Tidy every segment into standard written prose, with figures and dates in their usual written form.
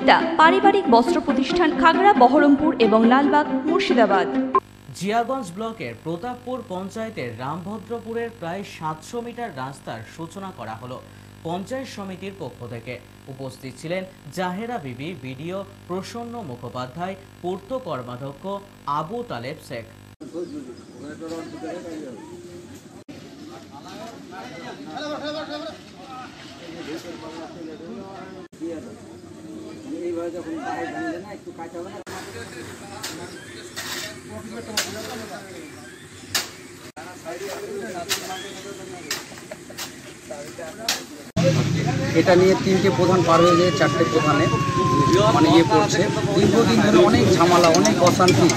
সুনিতা পারিবারিক বস্ত্র প্রতিষ্ঠান, খাগড়া, বহরমপুর এবং লালবাগ, মুর্শিদাবাদ। জিয়াগঞ্জ ব্লকের প্রতাপপুর পঞ্চায়েতের রামভদ্রপুরের প্রায় 700 মিটার রাস্তার সূচনা করা হলো পঞ্চায়েত সমিতির পক্ষ থেকে। উপস্থিত ছিলেন জাহেরা বিবি, বিডিও প্রসন্ন মুখোপাধ্যায়, পূর্ত কর্মাধ্যক্ষ আবু তালেব শেখ। এটা নিয়ে 3টে প্রধান পার হয়ে যায়, 4টে প্রধানে মানে পড়ছে। দীর্ঘদিন ধরে অনেক ঝামেলা, অনেক অশান্তি।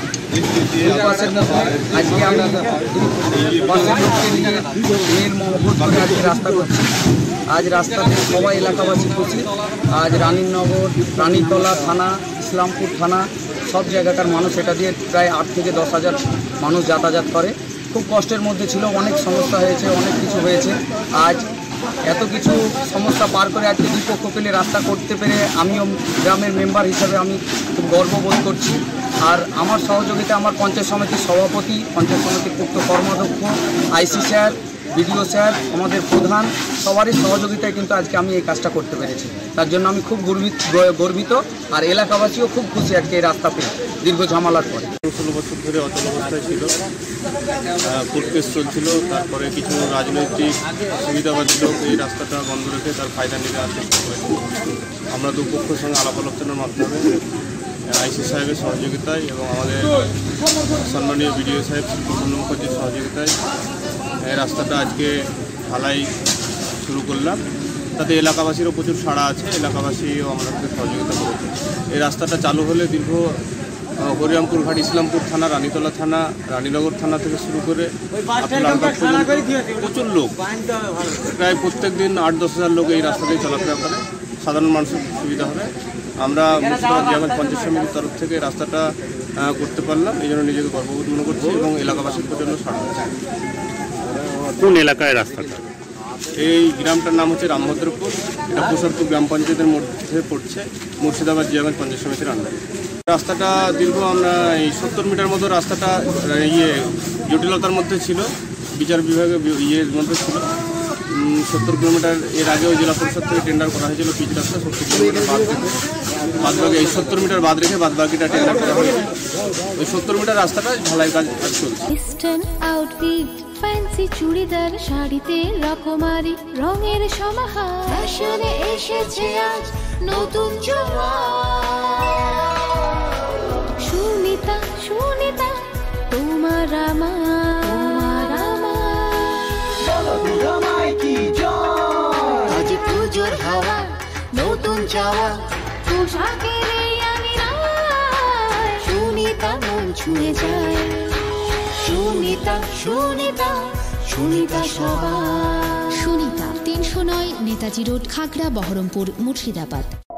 আজকে আমি বাসের লোককে নিয়ে নীল মহব্বত করে আজকে রাস্তা করছি। আজ রাস্তাতে সবাই এলাকাবাসী খুশি। আজ রানীনগর, রানীতলা থানা, ইসলামপুর থানা সব জায়গাকার মানুষ এটা দিয়ে প্রায় 8 থেকে 10 হাজার মানুষ যাতায়াত করে। খুব কষ্টের মধ্যে ছিল, অনেক সমস্যা হয়েছে, অনেক কিছু হয়েছে। আজ এত কিছু সমস্যা পার করে আজকে দুপক্ষ পেলে রাস্তা করতে পেরে আমিও গ্রামের মেম্বার হিসাবে আমি খুব গর্ববোধ করছি। আর আমার সহযোগিতা আমার পঞ্চায়েত সমিতির সভাপতি, পঞ্চায়েত সমিতির পূর্ত কর্মাধ্যক্ষ, আইসি স্যার, বিডিও স্যার, আমাদের প্রধান, সবারই সহযোগিতায় কিন্তু আজকে আমি এই কাজটা করতে পেরেছি। তার জন্য আমি খুব গর্বিত। আর এলাকাবাসীও খুব খুশি আজকে এই রাস্তা পেয়ে দীর্ঘ ঝামেলার পরে। 16 বছর ধরে অচল অবস্থায় ছিল, কোর্ট কেস চলছিল। তারপরে কিছু রাজনৈতিক সুবিধাবাদী লোক এই রাস্তাটা বন্ধ রেখে তার ফায়দা নিতে চেষ্টা করেছে। আমরা দুপক্ষের সঙ্গে আলাপ আলোচনার মাধ্যমে আইসি সাহেবের সহযোগিতায় এবং আমাদের সম্মানীয় বিডিও সাহেব প্রসন্ন মুখার্জির সহযোগিতায় এই রাস্তাটা আজকে ঢালাই শুরু করলাম। তাতে এলাকাবাসীরও প্রচুর সাড়া আছে, এলাকাবাসীও আমাদেরকে সহযোগিতা করেছে। এই রাস্তাটা চালু হলে দীর্ঘ হরিরামপুর ঘাট, ইসলামপুর থানা, রানীতলা থানা, রানীনগর থানা থেকে শুরু করে প্রচুর লোক, প্রায় প্রত্যেক দিন 8-10 হাজার লোক এই রাস্তা দিয়ে চলাফেরা করে। সাধারণ মানুষের সুবিধা হবে। আমরা মুর্শিদাবাদ জিয়াগঞ্জ পঞ্চায়েত সমিতির তরফ থেকে রাস্তাটা করতে পারলাম, এই জন্য নিজেকে গর্ববোধ মনে করছি এবং এলাকাবাসীর প্রচণ্ড সাড়া আছে। কোন এলাকায় রাস্তাটা? এই গ্রামটার নাম হচ্ছে রামভদ্রপুর। এটা প্রসাদপুর গ্রাম পঞ্চায়েতের মধ্যে পড়ছে, মুর্শিদাবাদ জিয়াগঞ্জ পঞ্চায়েত সমিতির আন্ডারে। রাস্তাটা দীর্ঘ আমরা এই 70 মিটার মতো রাস্তাটা জটিলতার মধ্যে ছিল, বিচার বিভাগে মধ্যে ছিল। 70 কিলোমিটার এর আগেও জেলা পরিষদ থেকে টেন্ডার করা হয়েছিল পিচ রাস্তা 70 কিলোমিটার বাদবাকি এই 70 মিটার বাদ রেখে বাদবাকিটা টেন্ডার করা হয়েছে। ওই 70 মিটার রাস্তাটা ঢালাই কাজ চলছে। ফ্যান্সি চুড়িদার, শাড়িতে রকমারি রঙের সমাহার, ফ্যাশনে এসেছে আজ নতুন সুনিতা, সুনিতা তোমার আমার, আজ পুজোর হাওয়া, নতুন চাওয়া, পোশাকের আমি সুনিতা মন ছুঁয়ে যায়। সুনিতা, সুনিতা, সুনিতা সবার। সুনিতা 309 নেতাজি রোড, খাগড়া, বহরমপুর, মুর্শিদাবাদ।